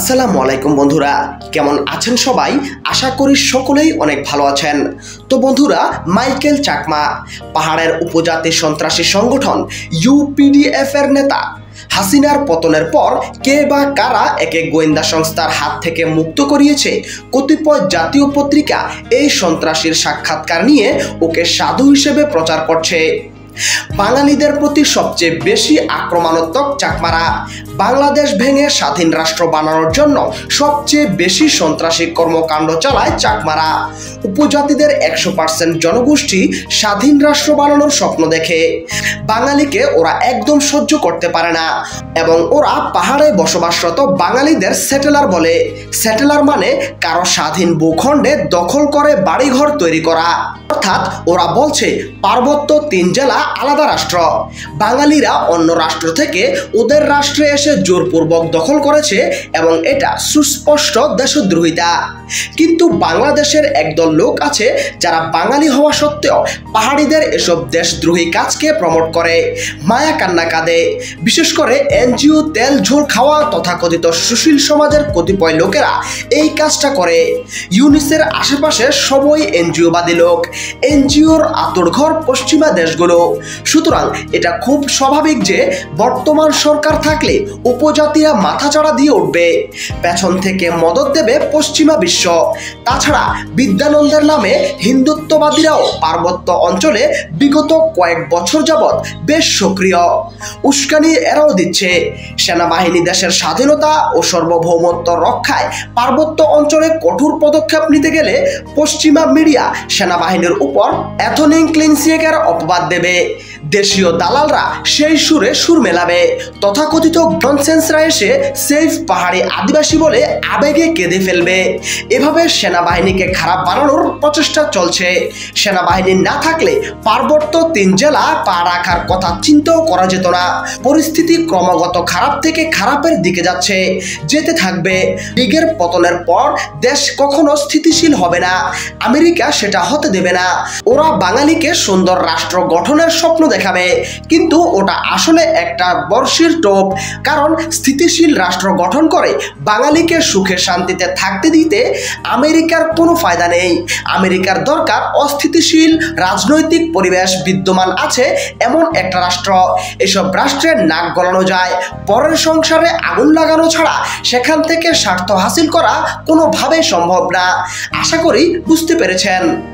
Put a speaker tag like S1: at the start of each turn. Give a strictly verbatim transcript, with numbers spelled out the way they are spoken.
S1: আসসালামু আলাইকুম বন্ধুরা, কেমন আছেন সবাই? আশা করি সকলেই অনেক ভালো আছেন। তো বন্ধুরা, মাইকেল চাকমা পাহাড়ের উপজাতি সন্ত্রাসী সংগঠন ইউপিডিএফ এর নেতা। হাসিনার পতনের পর কে বা কারা একে গোয়েন্দা সংস্থার হাত থেকে মুক্ত করিয়েছে? কতিপয় জাতীয় পত্রিকা এই সন্ত্রাসীর সাক্ষাৎকার নিয়ে ওকে সাধু হিসেবে প্রচার করছে। বাঙালিদের প্রতি সবচেয়ে বেশি আক্রমণাত্মক চাকমারা। বাংলাদেশ ভেঙে স্বাধীন রাষ্ট্র বানানোর জন্য সবচেয়ে বেশি সন্ত্রাসী কর্মকাণ্ড চালায় চাকমারা। উপজাতিদের একশো পার্সেন্ট জনগোষ্ঠী স্বাধীন রাষ্ট্র বানানোর স্বপ্ন দেখে। বাঙালিকে ওরা একদম সহ্য করতে পারে না এবং ওরা পাহাড়ে বসবাসরত বাঙালিদের সেটেলার বলে। সেটেলার মানে কারো স্বাধীন ভূখণ্ডে দখল করে বাড়িঘর তৈরি করা। অর্থাৎ ওরা বলছে পার্বত্য তিন জেলা আলাদা রাষ্ট্র। বাঙালিরা অন্য রাষ্ট্র থেকে ওদের রাষ্ট্রে এসে জোরপূর্বক দখল করেছে এবং এটা সুস্পষ্ট দেশদ্রোহিতা। কিন্তু বাংলাদেশের একদল লোক আছে যারা বাঙালি হওয়া সত্ত্বেও পাহাড়িদের এসব দেশদ্রোহী কাজকে প্রমোট করে, মায়া কান্না কাঁদে। বিশেষ করে এনজিও তেল ঝোল খাওয়া তথাকথিত সুশীল সমাজের কতিপয় লোকেরা এই কাজটা করে। ইউনিসের আশেপাশে সবই এনজিওবাদী লোক। এনজিওর আঁতুড়ঘর পশ্চিমা দেশগুলো। সুতরাং এটা খুব স্বাভাবিক যে বর্তমান সরকার থাকলে উপজাতিরা মাথাচাড়া দিয়ে উঠবে, পেছন থেকে মদত দেবে পশ্চিমা বিশ্ব। তাছাড়া বিদ্যানন্দের নামে হিন্দুত্ববাদীরাও পার্বত্য অঞ্চলে বিগত কয়েক বছর যাবৎ বেশ সক্রিয়। উস্কানি এরাও দিচ্ছে। সেনাবাহিনী দেশের স্বাধীনতা ও সার্বভৌমত্ব রক্ষায় পার্বত্য অঞ্চলে কঠোর পদক্ষেপ নিতে গেলে পশ্চিমা মিডিয়া সেনাবাহিনীর উপর এথনিক ক্লিনসিয়েকের অপবাদ দেবে। দেশীয় দালালরা সেই সুরে সুর মেলাবে। তথাকথিত ননসেন্সরা এসে সেফ পাহাড়ি আদিবাসী বলে আবেগে কেঁদে ফেলবে। এভাবে সেনাবাহিনীকে খারাপ বানানোর প্রচেষ্টা চলছে। সেনাবাহিনী না থাকলে পার্বত্য তিন জেলা পা রাখার কথা চিন্তাও করা যেত না। পরিস্থিতি ক্রমাগত খারাপ থেকে খারাপের দিকে যাচ্ছে, যেতে থাকবে। লীগের পতনের পর দেশ কখনো স্থিতিশীল হবে না। আমেরিকা সেটা হতে দেবে না। ওরা বাঙালিকে সুন্দর রাষ্ট্র গঠনের স্বপ্ন দেখাবে, কিন্তু ওটা আসলে একটা বর্ষির টোপ। কারণ স্থিতিশীল রাষ্ট্র গঠন করে বাঙালিকে সুখে শান্তিতে থাকতে দিতে আমেরিকার কোনো ফায়দা নেই। আমেরিকার দরকার অস্থিতিশীল রাজনৈতিক পরিবেশ বিদ্যমান আছে এমন একটা রাষ্ট্র। এসব রাষ্ট্রের নাক গলানো যায়, পরের সংসারে আগুন লাগানো ছাড়া সেখান থেকে স্বার্থ হাসিল করা কোনোভাবেই সম্ভব না। আশা করি বুঝতে পেরেছেন।